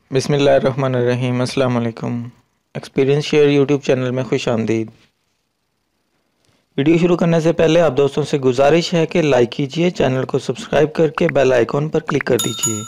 बिस्मिल्लाहिर्रहमानिर्रहीम। अस्सलाम वालेकुम। एक्सपीरियंस शेयर यूट्यूब चैनल में खुश आमदीद। वीडियो शुरू करने से पहले आप दोस्तों से गुजारिश है कि लाइक कीजिए, चैनल को सब्सक्राइब करके बेल आइकॉन पर क्लिक कर दीजिए।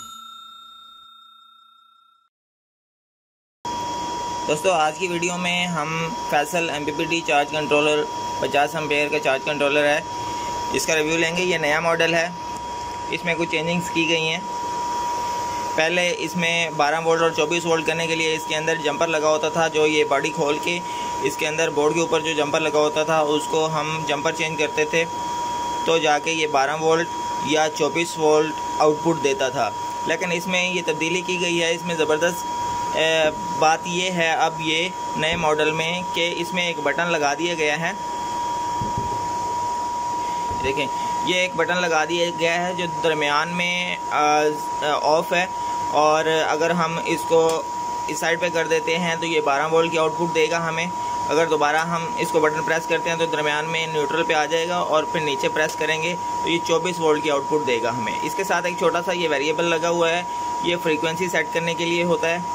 दोस्तों, आज की वीडियो में हम Faisal MPPT charge controller 50 ampere का चार्ज कंट्रोलर है, इसका रिव्यू लेंगे। ये नया मॉडल है, इसमें कुछ चेंजिंग्स की गई हैं। पहले इसमें 12 वोल्ट और 24 वोल्ट करने के लिए इसके अंदर जंपर लगा होता था, जो ये बॉडी खोल के इसके अंदर बोर्ड के ऊपर जो जंपर लगा होता था उसको हम जंपर चेंज करते थे तो जाके ये 12 वोल्ट या 24 वोल्ट आउटपुट देता था। लेकिन इसमें ये तब्दीली की गई है। इसमें ज़बरदस्त बात ये है अब ये नए मॉडल में कि इसमें एक बटन लगा दिया गया है। देखें, ये एक बटन लगा दिया गया है जो दरमियान में ऑफ है, और अगर हम इसको इस साइड पे कर देते हैं तो ये 12 वोल्ट की आउटपुट देगा हमें। अगर दोबारा हम इसको बटन प्रेस करते हैं तो दरमियान में न्यूट्रल पे आ जाएगा, और फिर नीचे प्रेस करेंगे तो ये 24 वोल्ट की आउटपुट देगा हमें। इसके साथ एक छोटा सा ये वेरिएबल लगा हुआ है, ये फ्रीक्वेंसी सेट करने के लिए होता है।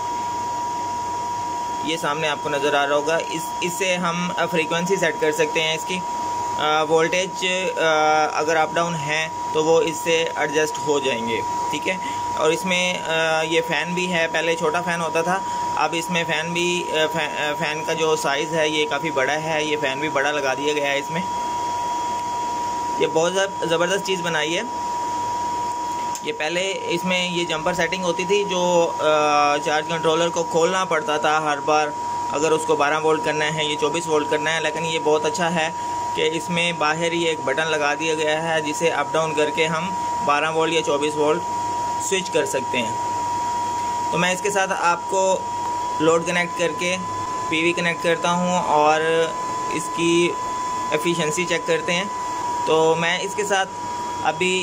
ये सामने आपको नज़र आ रहा होगा, इससे हम फ्रीक्वेंसी सेट कर सकते हैं। इसकी वोल्टेज अगर अप डाउन है तो वो इससे एडजस्ट हो जाएंगे, ठीक है। और इसमें ये फ़ैन भी है। पहले छोटा फ़ैन होता था, अब इसमें फ़ैन भी फ़ैन का जो साइज़ है ये काफ़ी बड़ा है। ये फ़ैन भी बड़ा लगा दिया गया है इसमें। ये बहुत ज़बरदस्त चीज़ बनाई है। ये पहले इसमें ये जंपर सेटिंग होती थी जो चार्ज कंट्रोलर को खोलना पड़ता था हर बार, अगर उसको 12 वोल्ट करना है, ये 24 वोल्ट करना है। लेकिन ये बहुत अच्छा है कि इसमें बाहर ही एक बटन लगा दिया गया है जिसे अप डाउन करके हम 12 वोल्ट या 24 वोल्ट स्विच कर सकते हैं। तो मैं इसके साथ आपको लोड कनेक्ट करके पीवी कनेक्ट करता हूं और इसकी एफिशिएंसी चेक करते हैं। तो मैं इसके साथ अभी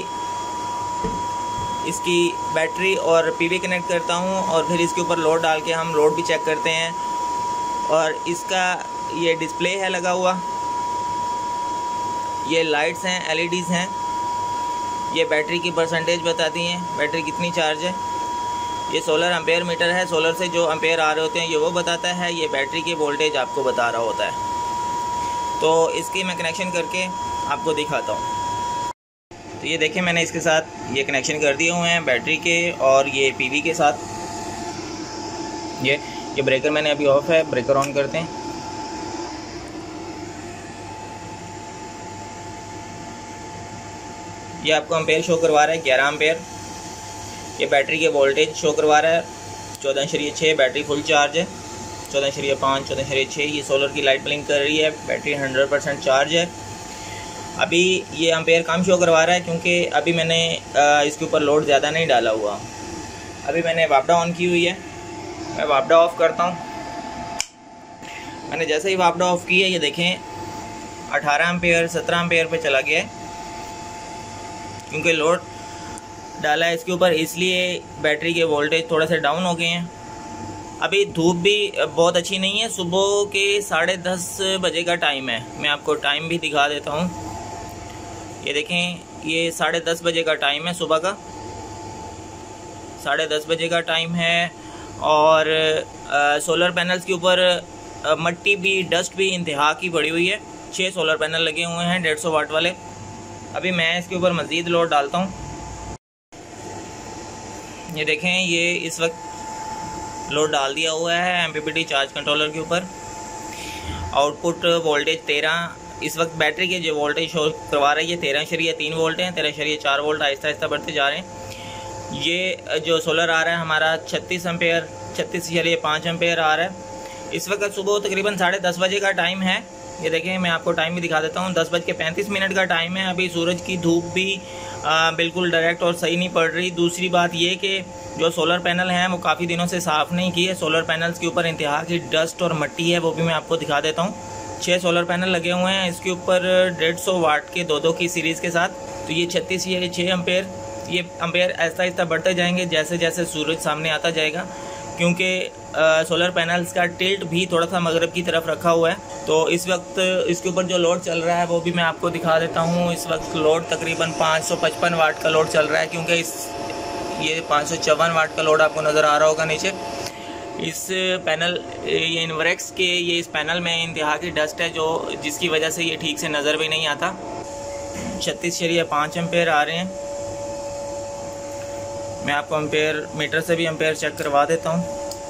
इसकी बैटरी और पीवी कनेक्ट करता हूं, और फिर इसके ऊपर लोड डाल के हम लोड भी चेक करते हैं। और इसका ये डिस्प्ले है लगा हुआ, ये लाइट्स हैं, LEDs हैं। ये बैटरी की परसेंटेज बताती हैं, बैटरी कितनी चार्ज है। ये सोलर एम्पेयर मीटर है, सोलर से जो एम्पेयर आ रहे होते हैं ये वो बताता है। ये बैटरी की वोल्टेज आपको बता रहा होता है। तो इसकी मैं कनेक्शन करके आपको दिखाता हूँ। तो ये देखें, मैंने इसके साथ ये कनेक्शन कर दिए हुए हैं बैटरी के और ये पीवी के साथ। ये ब्रेकर मैंने अभी ऑफ है, ब्रेकर ऑन करते हैं। ये आपको एम्पेयर शो करवा रहा है 11 एम्पेयर। ये बैटरी के वोल्टेज शो करवा रहा है 14.6। बैटरी फुल चार्ज है 14.5, 14.6। ये सोलर की लाइट ब्लिंक कर रही है, बैटरी 100% चार्ज है। अभी ये एम्पेयर कम शो करवा रहा है क्योंकि अभी मैंने इसके ऊपर लोड ज़्यादा नहीं डाला हुआ। अभी मैंने वापडा ऑन की हुई है, मैं वापडा ऑफ करता हूँ। मैंने जैसे ही वापडा ऑफ की है, ये देखें 18 एम्पेयर 17 एम्पेयर पे चला गया है क्योंकि लोड डाला है इसके ऊपर, इसलिए बैटरी के वोल्टेज थोड़ा सा डाउन हो गए हैं। अभी धूप भी बहुत अच्छी नहीं है, सुबह के 10:30 बजे का टाइम है। मैं आपको टाइम भी दिखा देता हूँ। ये देखें, ये 10:30 बजे का टाइम है, सुबह का 10:30 बजे का टाइम है। और सोलर पैनल्स के ऊपर मट्टी भी, डस्ट भी इंतहा की पड़ी हुई है। 6 सोलर पैनल लगे हुए हैं 150 वाट वाले। अभी मैं इसके ऊपर मज़ीद लोड डालता हूँ। ये देखें, ये इस वक्त लोड डाल दिया हुआ है MPPT चार्ज कंट्रोलर के ऊपर। आउटपुट वोल्टेज 13 इस वक्त बैटरी के जो वोल्टेज शो करवा रही है 13.3 वोल्ट हैं, 13.4 वोल्ट आहिस्ता आहिस्ता बढ़ते जा रहे हैं। ये जो सोलर आ रहा है हमारा 36 एम्पेयर 36.5 एम्पेयर आ रहा है। इस वक्त सुबह तकरीबन 10:30 बजे का टाइम है। ये देखें, मैं आपको टाइम भी दिखा देता हूँ, 10:35 का टाइम है। अभी सूरज की धूप भी बिल्कुल डायरेक्ट और सही नहीं पड़ रही। दूसरी बात ये कि जो सोलर पैनल हैं वो काफ़ी दिनों से साफ़ नहीं किए। सोलर पैनल्स के ऊपर इंतहा की डस्ट और मिट्टी है, वो भी मैं आपको दिखा देता हूँ। 6 सोलर पैनल लगे हुए हैं इसके ऊपर 150 वाट के 2 की सीरीज़ के साथ। तो ये 36 एम्पेयर, ये एम्पेयर आहिस्ता आहिस्ता बढ़ते जाएंगे जैसे जैसे सूरज सामने आता जाएगा, क्योंकि सोलर पैनल्स का टिल्ट भी थोड़ा सा मगरब की तरफ रखा हुआ है। तो इस वक्त इसके ऊपर जो लोड चल रहा है वो भी मैं आपको दिखा देता हूँ। इस वक्त लोड तकरीबन 555 वाट का लोड चल रहा है, क्योंकि ये 554 वाट का लोड आपको नज़र आ रहा होगा नीचे। इस पैनल ये इन्वरेक्स के ये इस पैनल में इंतहा की डस्ट है जो जिसकी वजह से ये ठीक से नज़र भी नहीं आता। 36.5 एम्पेयर आ रहे हैं। मैं आपको एम्पेयर मीटर से भी एम्पेयर चेक करवा देता हूँ।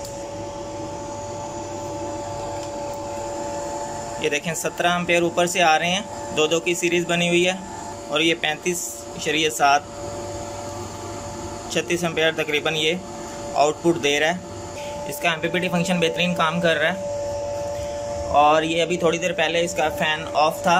ये देखें 17 एम्पेयर ऊपर से आ रहे हैं, 2-2 की सीरीज़ बनी हुई है। और ये 35.7 36 एम्पेयर तकरीबन ये आउटपुट दे रहा है। इसका MPPT फंक्शन बेहतरीन काम कर रहा है। और ये अभी थोड़ी देर पहले इसका फ़ैन ऑफ था,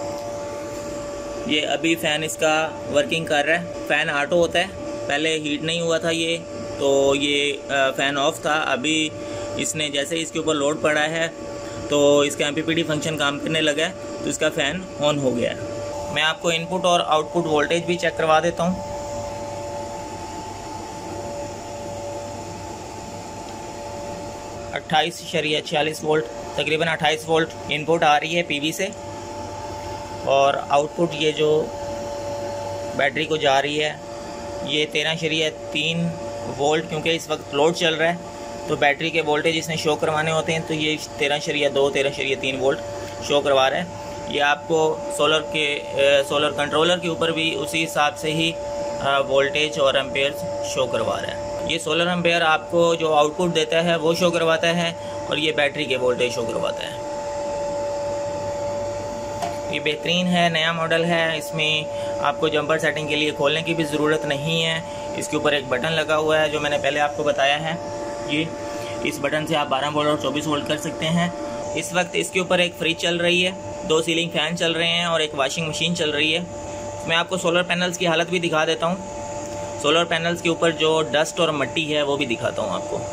ये अभी फ़ैन इसका वर्किंग कर रहा है। फ़ैन ऑटो होता है, पहले हीट नहीं हुआ था ये, तो ये फ़ैन ऑफ था। अभी इसने जैसे इसके ऊपर लोड पड़ा है तो इसका MPPT फंक्शन काम करने लगा है, तो इसका फ़ैन ऑन हो गया है। मैं आपको इनपुट और आउटपुट वोल्टेज भी चेक करवा देता हूँ। 28.46 वोल्ट, तकरीबन 28 वोल्ट इनपुट आ रही है PV से। और आउटपुट ये जो बैटरी को जा रही है ये 13.3 वोल्ट, क्योंकि इस वक्त लोड चल रहा है तो बैटरी के वोल्टेज इसने शो करवाने होते हैं, तो ये 13.2 13.3 वोल्ट शो करवा रहा है। ये आपको सोलर कंट्रोलर के ऊपर भी उसी हिसाब से ही वोल्टेज और एम्पेयर शो करवा रहा है। ये सोलर एम्पेयर आपको जो आउटपुट देता है वो शो करवाता है और ये बैटरी के वोल्टेज शो करवाता है। ये बेहतरीन है, नया मॉडल है। इसमें आपको जंपर सेटिंग के लिए खोलने की भी ज़रूरत नहीं है। इसके ऊपर एक बटन लगा हुआ है जो मैंने पहले आपको बताया है। ये इस बटन से आप 12 वोल्ट और 24 वोल्ट कर सकते हैं। इस वक्त इसके ऊपर एक फ्रिज चल रही है, 2 सीलिंग फ़ैन चल रहे हैं और एक वॉशिंग मशीन चल रही है। मैं आपको सोलर पैनल्स की हालत भी दिखा देता हूँ। सोलर पैनल्स के ऊपर जो डस्ट और मिट्टी है वो भी दिखाता हूँ आपको।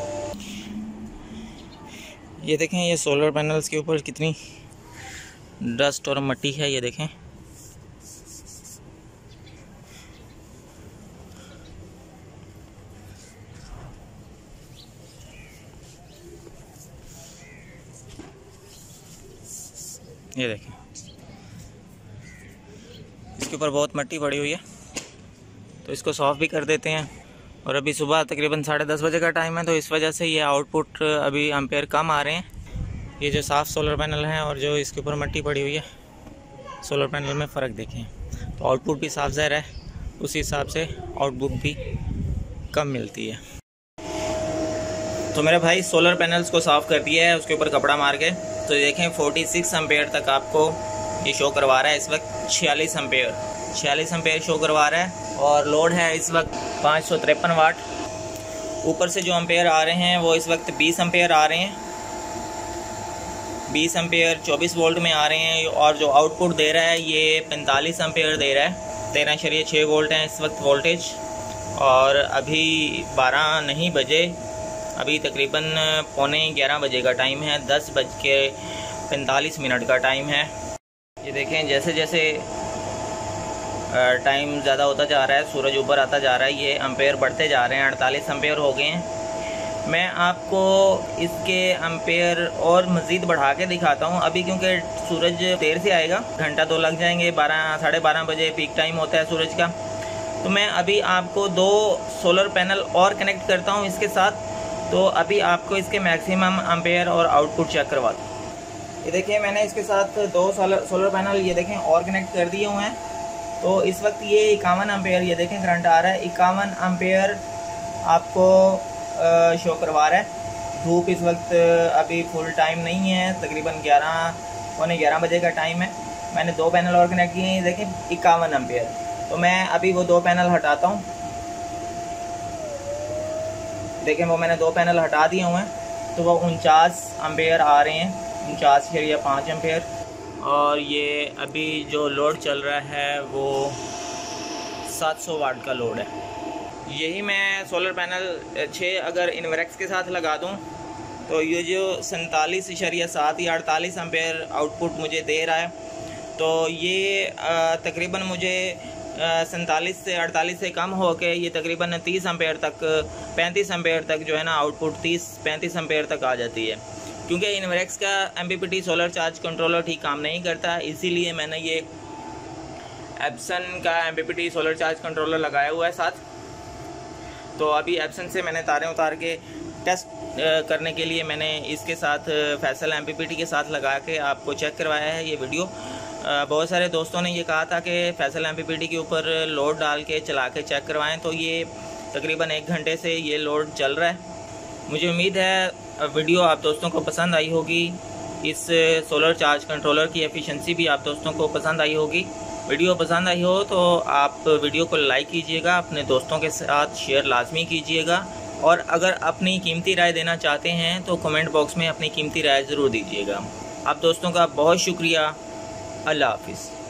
ये देखें, ये सोलर पैनल्स के ऊपर कितनी डस्ट और मिट्टी है, ये देखें। ये देखें, इसके ऊपर बहुत मिट्टी पड़ी हुई है, तो इसको सॉफ़ भी कर देते हैं। और अभी सुबह तकरीबन 10:30 बजे का टाइम है, तो इस वजह से ये आउटपुट अभी एम्पेयर कम आ रहे हैं। ये जो साफ़ सोलर पैनल है और जो इसके ऊपर मिट्टी पड़ी हुई है, सोलर पैनल में फ़र्क देखें, तो आउटपुट भी साफ ज़ाहिर है, उसी हिसाब से आउटपुट भी कम मिलती है। तो मेरे भाई सोलर पैनल्स को साफ़ कर दिया है उसके ऊपर कपड़ा मार के, तो देखें 46 एम्पेयर तक आपको ये शो करवा रहा है। इस वक्त 46 एम्पेयर शो करवा रहा है और लोड है इस वक्त 553 वाट। ऊपर से जो एम्पेयर आ रहे हैं वो इस वक्त 20 एम्पेयर आ रहे हैं। 20 एम्पेयर 24 वोल्ट में आ रहे हैं और जो आउटपुट दे रहा है ये 45 एम्पेयर दे रहा है। 13.6 वोल्ट हैं इस वक्त वोल्टेज। और अभी 12 नहीं बजे, अभी तकरीबन 11:15 बजे का टाइम है, 10:45 का टाइम है। ये देखें, जैसे जैसे टाइम ज़्यादा होता जा रहा है, सूरज ऊपर आता जा रहा है, ये एम्पेयर बढ़ते जा रहे हैं। 48 एम्पेयर हो गए हैं। मैं आपको इसके एम्पेयर और मज़ीद बढ़ा के दिखाता हूँ अभी, क्योंकि सूरज देर से आएगा, घंटा 2 लग जाएंगे। 12 12:30 बजे पीक टाइम होता है सूरज का। तो मैं अभी आपको 2 सोलर पैनल और कनेक्ट करता हूँ इसके साथ, तो अभी आपको इसके मैक्सिमम एम्पेयर और आउटपुट चेक करवा दूँ। ये देखिए, मैंने इसके साथ 2 सोलर पैनल ये देखें और कनेक्ट कर दिए हुए हैं। तो इस वक्त ये 51 एम्पेयर, ये देखें करंट आ रहा है, 51 एम्पेयर आपको शो करवा रहा है। धूप इस वक्त अभी फुल टाइम नहीं है, तकरीबन 11 बजे का टाइम है। मैंने 2 पैनल और कनेक्ट किए हैं, देखें 51 एम्पेयर। तो मैं अभी वो 2 पैनल हटाता हूँ। देखें, वो मैंने 2 पैनल हटा दिए हुए हैं, तो वो 49 एम्पेयर आ रहे हैं, 49.5 एम्पेयर। और ये अभी जो लोड चल रहा है वो 700 वाट का लोड है। यही मैं सोलर पैनल 6 अगर इन्वरेक्स के साथ लगा दूं तो ये जो 47.7 या 48 एम्पेयर आउटपुट मुझे दे रहा है, तो ये तकरीबन मुझे 47 से 48 से कम हो के ये तकरीबन 30 एम्पेयर तक, 35 एम्पेयर तक जो है ना आउटपुट 30-35 एम्पेयर तक आ जाती है। क्योंकि इन्वरेक्स का MPPT सोलर चार्ज कंट्रोलर ठीक काम नहीं करता, इसीलिए मैंने ये एप्सन का MPPT सोलर चार्ज कंट्रोलर लगाया हुआ है साथ। तो अभी एप्सन से मैंने तारें उतार के टेस्ट करने के लिए मैंने इसके साथ फैसल MPPT के साथ लगा के आपको चेक करवाया है ये वीडियो। बहुत सारे दोस्तों ने ये कहा था कि फैसल MPPT के ऊपर लोड डाल के चला के चेक करवाएं, तो ये तकरीबन 1 घंटे से ये लोड चल रहा है। मुझे उम्मीद है वीडियो आप दोस्तों को पसंद आई होगी। इस सोलर चार्ज कंट्रोलर की एफिशिएंसी भी आप दोस्तों को पसंद आई होगी। वीडियो पसंद आई हो तो आप वीडियो को लाइक कीजिएगा, अपने दोस्तों के साथ शेयर लाजमी कीजिएगा, और अगर अपनी कीमती राय देना चाहते हैं तो कमेंट बॉक्स में अपनी कीमती राय ज़रूर दीजिएगा। आप दोस्तों का बहुत शुक्रिया। अल्लाह हाफिज़।